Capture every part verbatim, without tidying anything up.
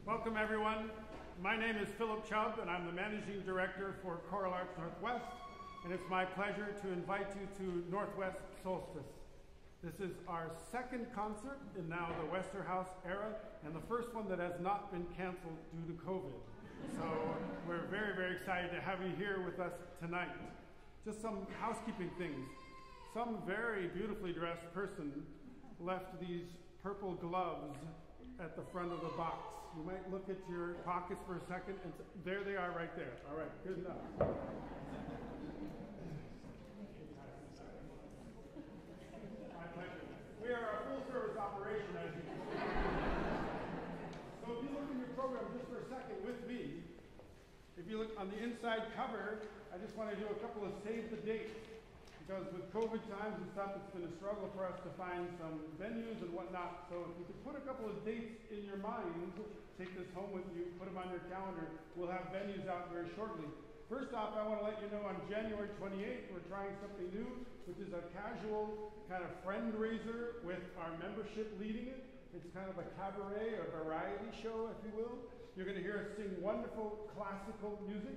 Welcome everyone. My name is Philip Chubb and I'm the Managing Director for Choral Arts Northwest, and it's my pleasure to invite you to Northwest Solstice. This is our second concert in now the Westerhouse era and the first one that has not been canceled due to COVID. So we're very, very excited to have you here with us tonight. Just some housekeeping things. Some very beautifully dressed person left these purple gloves at the front of the box. You might look at your pockets for a second, and there they are right there. All right, good enough. My pleasure. We are a full-service operation, as you can see. So if you look in your program just for a second with me, if you look on the inside cover, I just want to do a couple of save the dates. Because with COVID times and stuff, it's been a struggle for us to find some venues and whatnot. So if you could put a couple of dates in your mind, take this home with you, put them on your calendar. We'll have venues out very shortly. First off, I want to let you know on January twenty-eighth, we're trying something new, which is a casual kind of friend raiser with our membership leading it. It's kind of a cabaret or variety show, if you will. You're going to hear us sing wonderful classical music.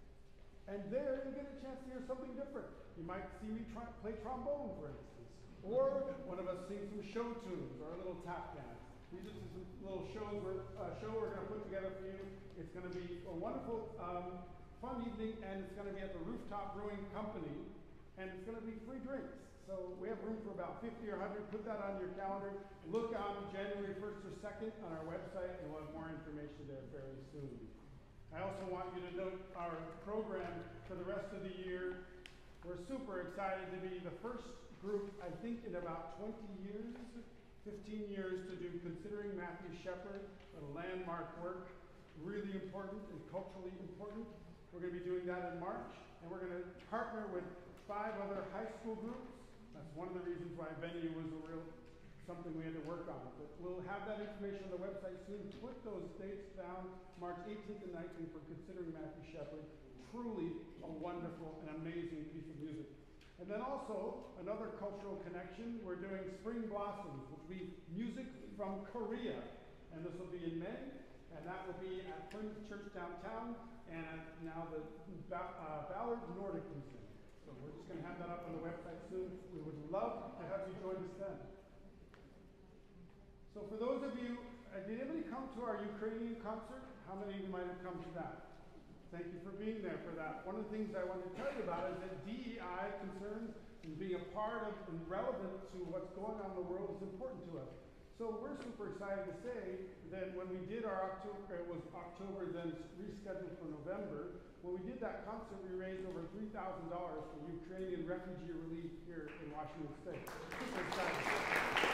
And there you get a chance to hear something different. You might see me try, play trombone, for instance. Or one of us sing some show tunes or a little tap dance. These are some little shows we're, uh, show we're going to put together for you. It's going to be a wonderful, um, fun evening, and it's going to be at the Rooftop Brewing Company, and it's going to be free drinks. So we have room for about fifty or one hundred. Put that on your calendar. Look on January first or second on our website, and we'll have more information there very soon. I also want you to note our program for the rest of the year. We're super excited to be the first group, I think, in about twenty years, fifteen years, to do Considering Matthew Shepard, a landmark work, really important and culturally important. We're going to be doing that in March, and we're going to partner with five other high school groups. That's one of the reasons why venue was a real something we had to work on. But we'll have that information on the website soon. Put those dates down, March eighteenth and nineteenth for Considering Matthew Shepard. Truly a wonderful and amazing piece of music. And then also, another cultural connection, we're doing Spring Blossoms, which will be music from Korea. And this will be in May, and that will be at Plymouth Church downtown, and at now the uh, Ballard Nordic Museum. So we're just going to have that up on the website soon. We would love to have you join us then. So for those of you, uh, did anybody come to our Ukrainian concert? How many of you might have come to that? Thank you for being there for that. One of the things I want to tell you about is that D E I concerns and being a part of and relevant to what's going on in the world is important to us. So we're super excited to say that when we did our October, it was October, then rescheduled for November, when we did that concert, we raised over three thousand dollars for Ukrainian refugee relief here in Washington State. Super excited.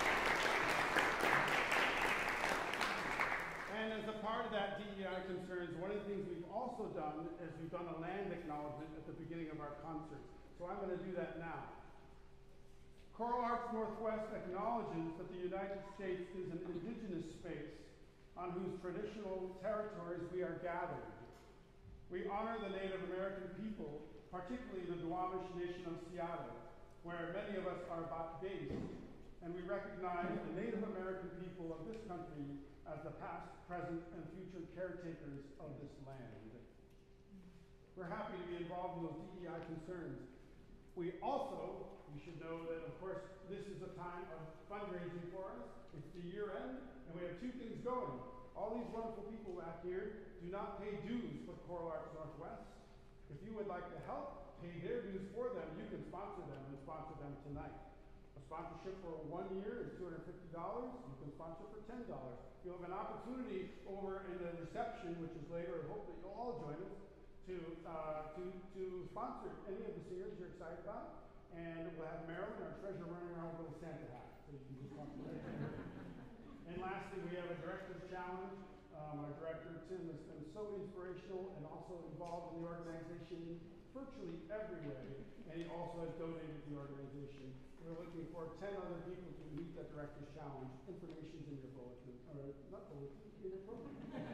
And as a part of that D E I concerns, one of the things we've also done is we've done a land acknowledgement at the beginning of our concerts. So I'm going to do that now. Choral Arts Northwest acknowledges that the United States is an indigenous space on whose traditional territories we are gathered. We honor the Native American people, particularly the Duwamish Nation of Seattle, where many of us are based, and we recognize the Native American people of this country as the past, present, and future caretakers of this land. We're happy to be involved in those D E I concerns. We also, you should know that, of course, this is a time of fundraising for us. It's the year end, and we have two things going. All these wonderful people back here do not pay dues for Choral Arts Northwest. If you would like to help pay their dues for them, you can sponsor them and sponsor them tonight. A sponsorship for one year is two hundred fifty dollars. You can sponsor for ten dollars. You'll have an opportunity over in the reception, which is later, and hope that you'll all join us, to, uh, to, to sponsor any of the singers you're excited about. And we'll have Marilyn, our treasurer, running around with a little Santa hat. So you can just sponsor that. And lastly, we have a director's challenge. Um, our director, Tim, has been so inspirational and also involved in the organization virtually every way, and he also has donated to the organization. We're looking for ten other people to meet that director's challenge. Information's in your bulletin, or not bulletin, in your program.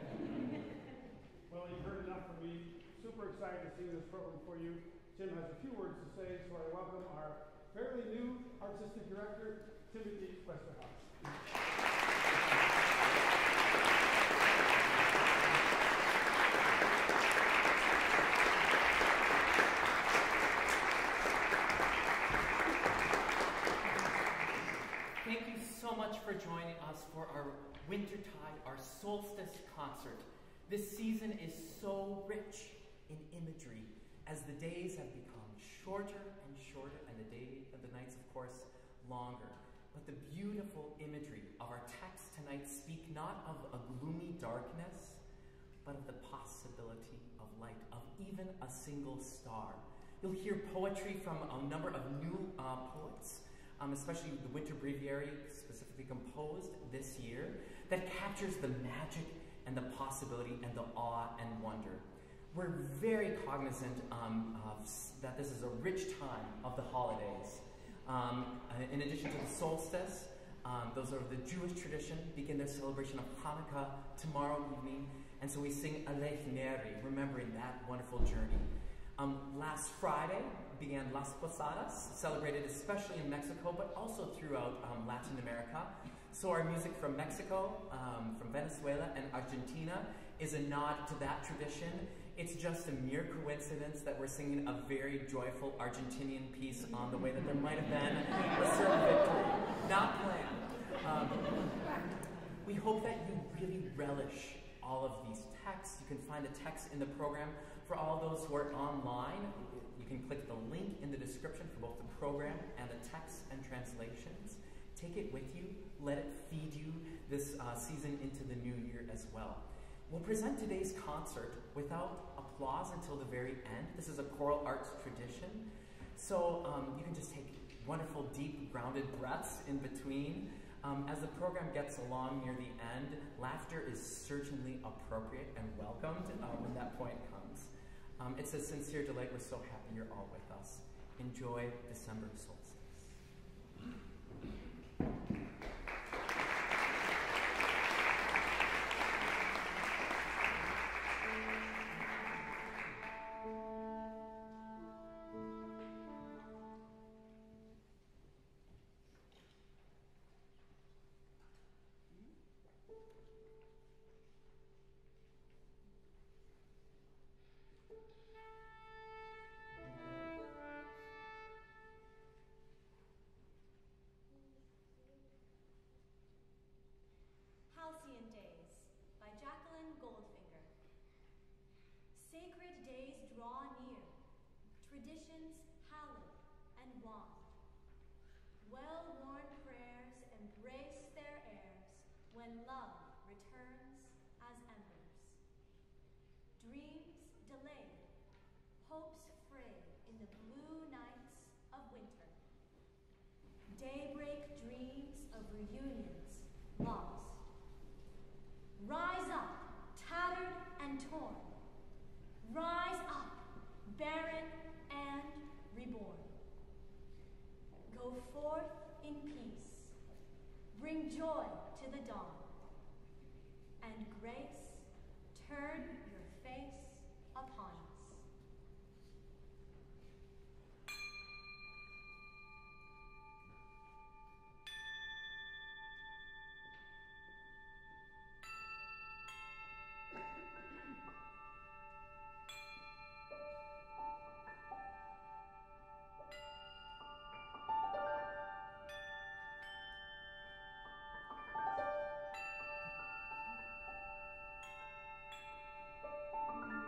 Well, you've heard enough from me. Super excited to see this program for you. Tim has a few words to say, so I welcome our fairly new artistic director, Timothy Westerhouse. so much for joining us for our Wintertide, our Solstice concert. This season is so rich in imagery as the days have become shorter and shorter and the day and the nights, of course, longer. But the beautiful imagery of our text tonight speak not of a gloomy darkness, but of the possibility of light, of even a single star. You'll hear poetry from a number of new uh, poets, um, especially the Winter Breviary, specifically composed this year, that captures the magic and the possibility and the awe and wonder. We're very cognizant um, of that this is a rich time of the holidays. Um, in addition to the solstice, um, those are the Jewish tradition, begin their celebration of Hanukkah tomorrow evening, and so we sing Alech Neri, remembering that wonderful journey. Um, last Friday began Las Posadas, celebrated especially in Mexico, but also throughout um, Latin America. So our music from Mexico, um, from Venezuela, and Argentina is a nod to that tradition. It's just a mere coincidence that we're singing a very joyful Argentinian piece on the way that there might have been a certain victory. Not planned. Um, we hope that you really relish all of these texts. You can find the text in the program. For all those who are online, you can click the link in the description for both the program and the texts and translations. Take it with you. Let it feed you this uh, season into the new year as well. We'll present today's concert without applause until the very end. This is a choral arts tradition. So um, you can just take wonderful, deep, grounded breaths in between. Um, as the program gets along near the end, laughter is certainly appropriate and welcomed uh, when that point comes. Um, it's a sincere delight. We're so happy you're all with us. Enjoy December solstice. Sacred days draw near, traditions hallowed and wan. Well-worn prayers embrace their heirs when love returns as embers. Dreams delayed, hopes fray in the blue nights of winter. Daybreak dreams of reunions lost. Rise up, tattered and torn. Rise up, barren and reborn. Go forth in peace. Bring joy to the dawn. And grace, turn your face upon us. Thank you.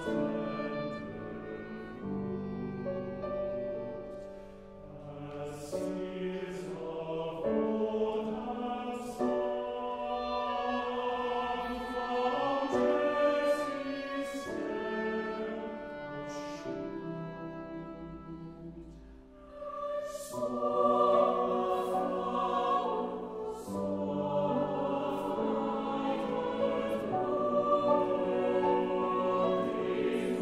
Thank you.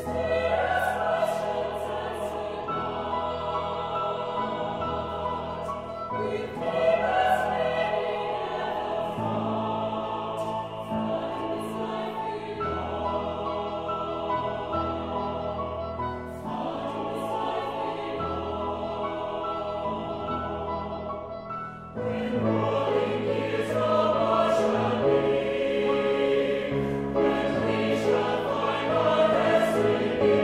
When we shall find our destiny.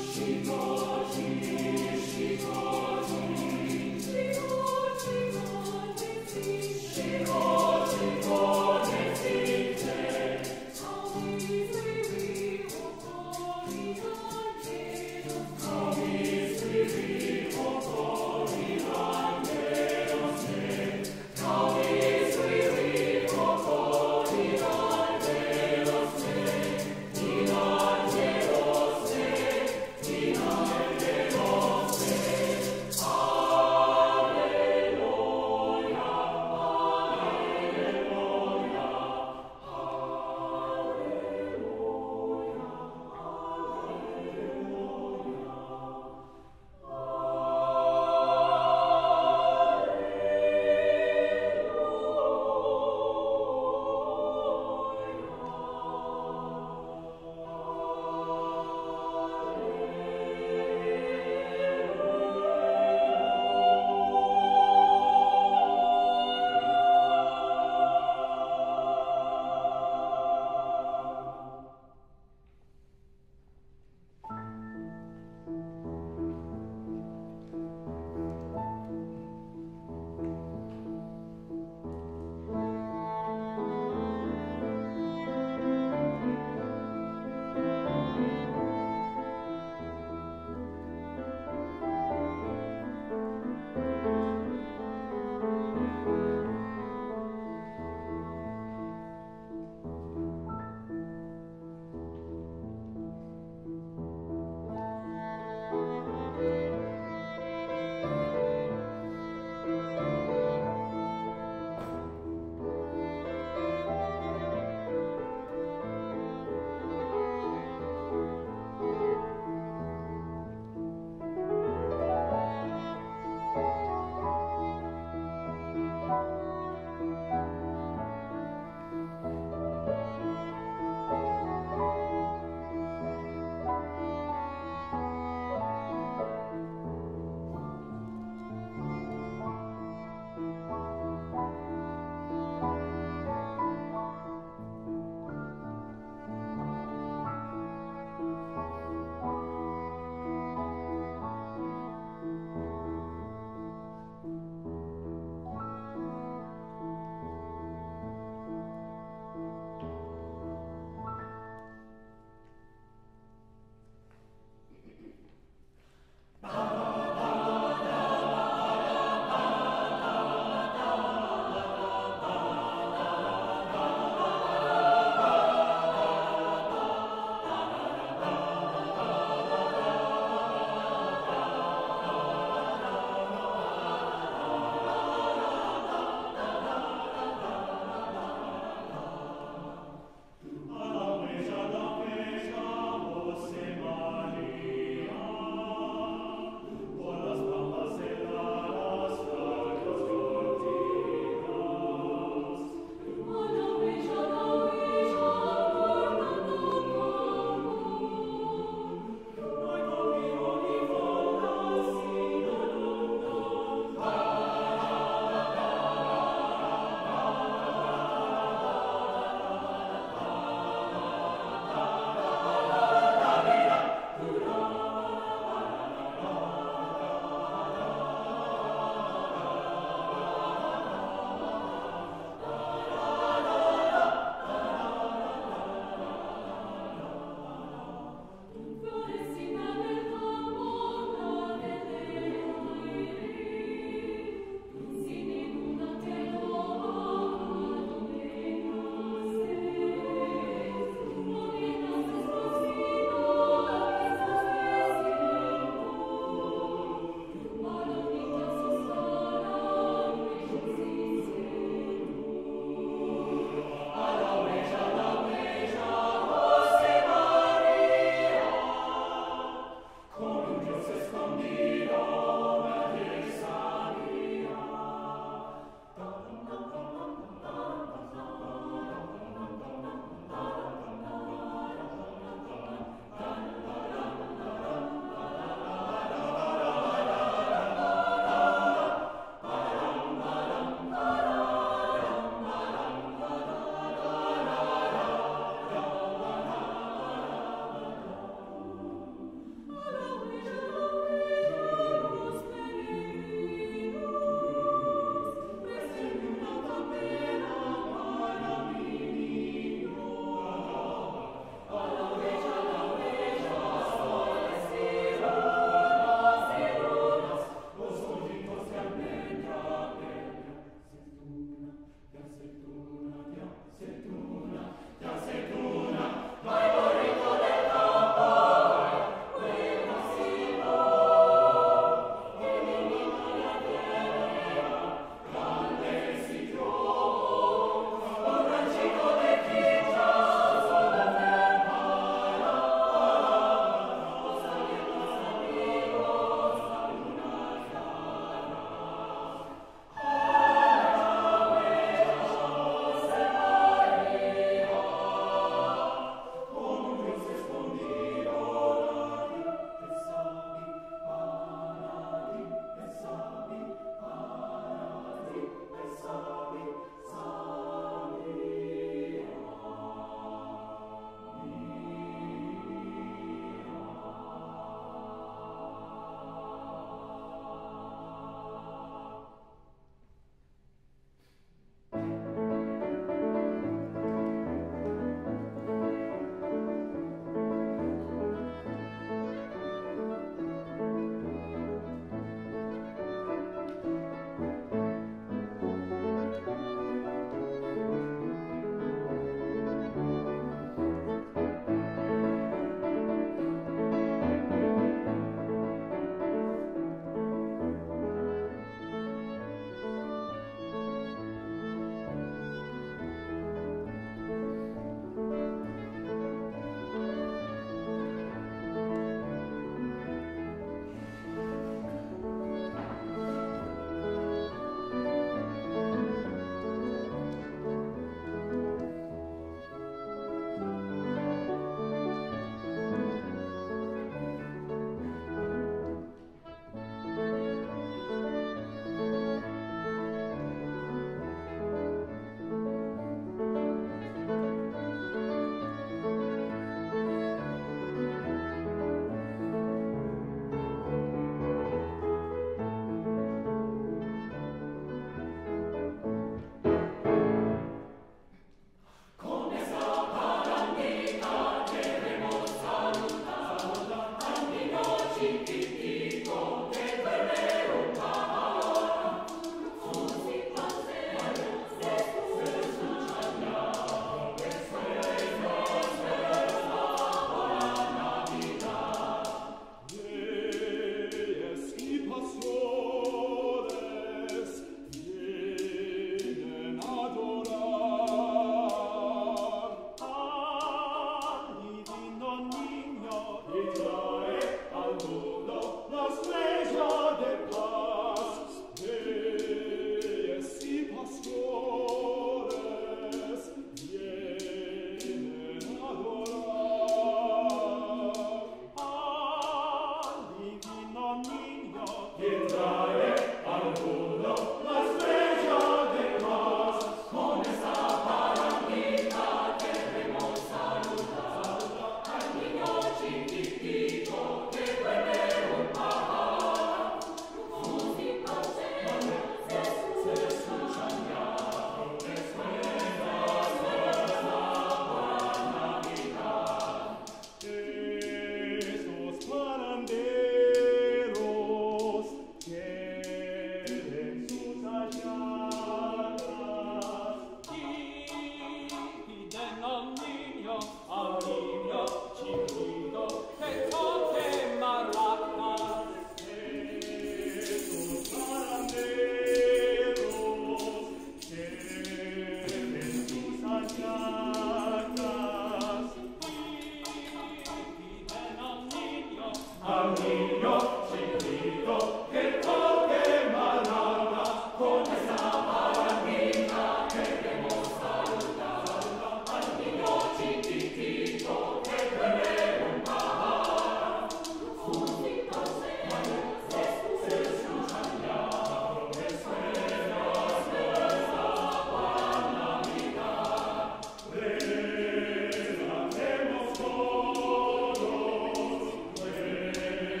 Thank you.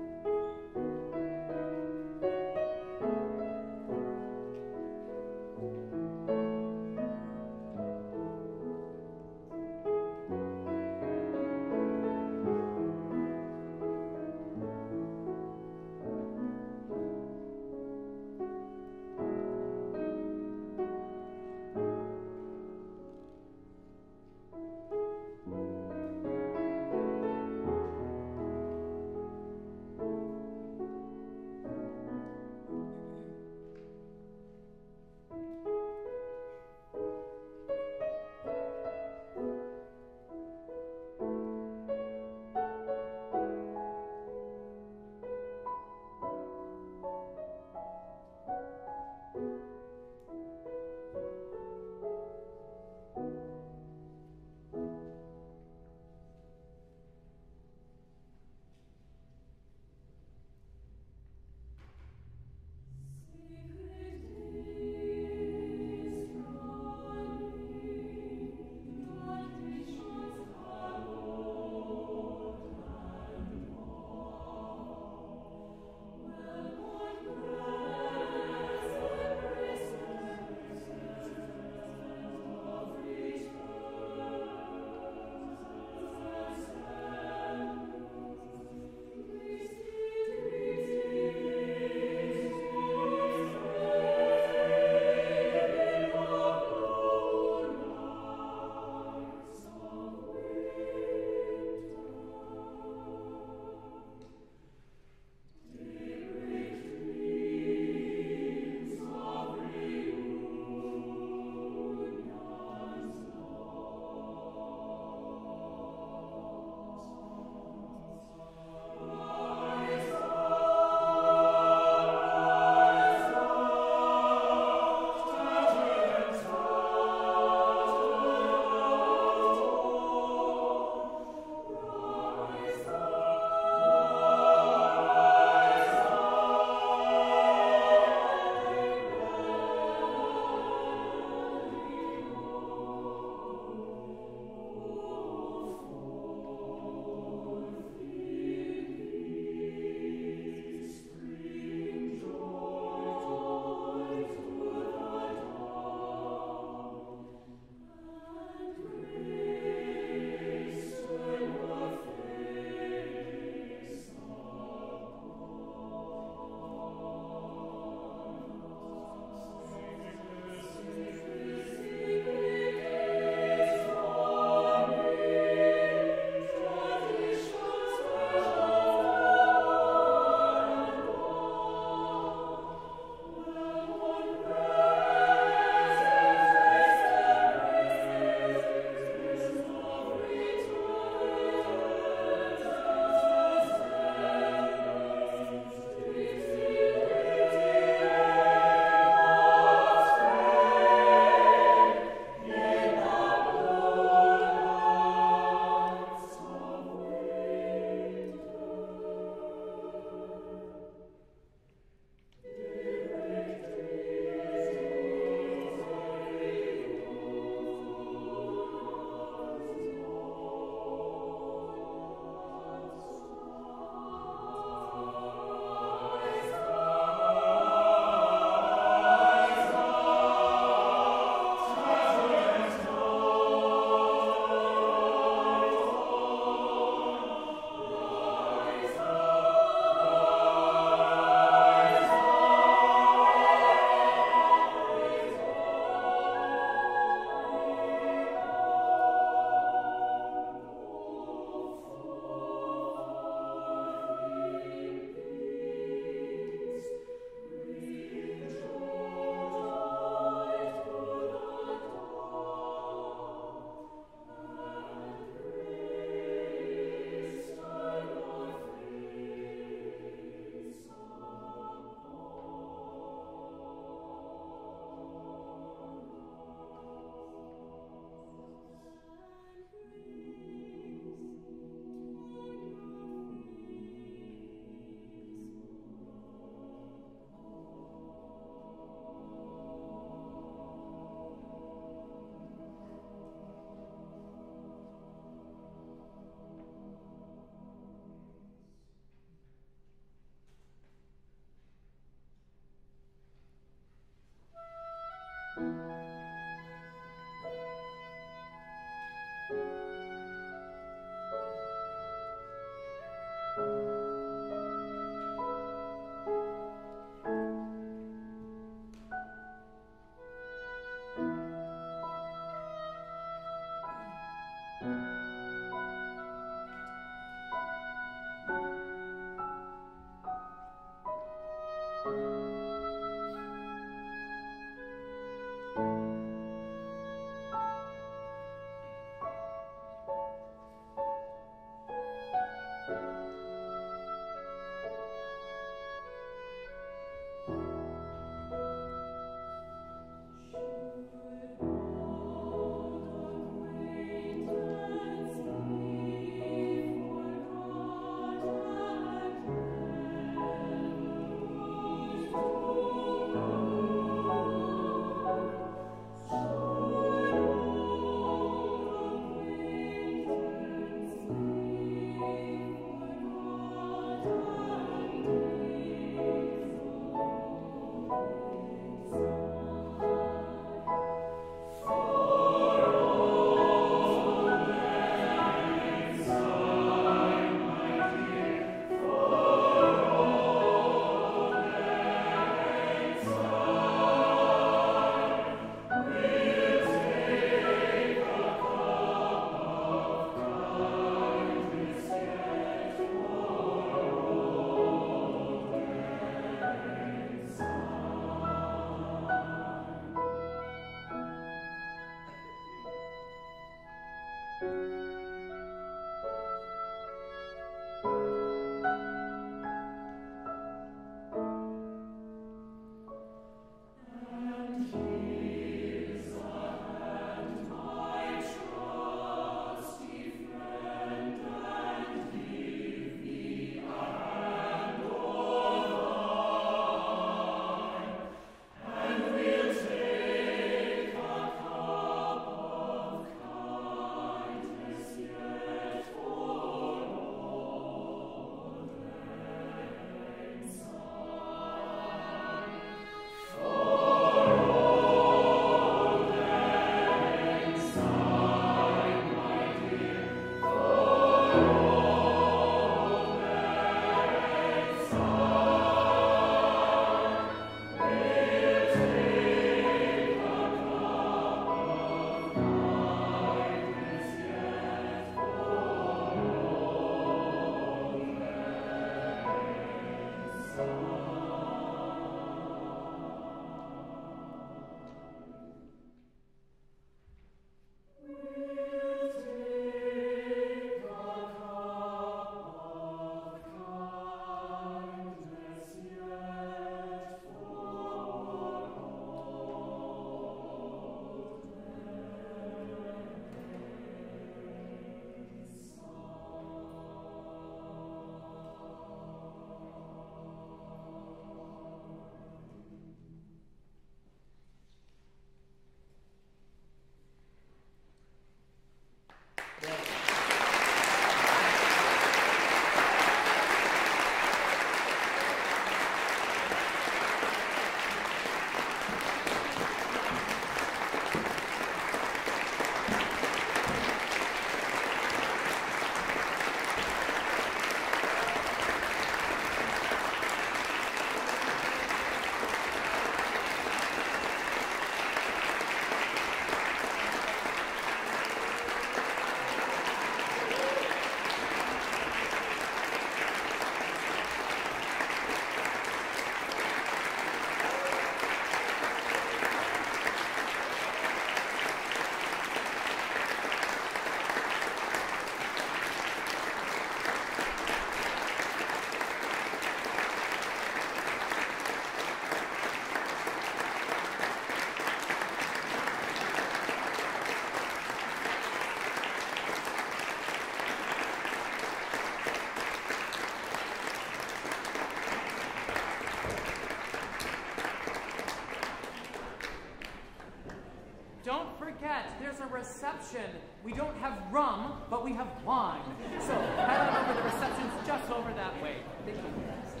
Don't forget, there's a reception. We don't have rum, but we have wine. So head on over, the reception's just over that way. Thank you.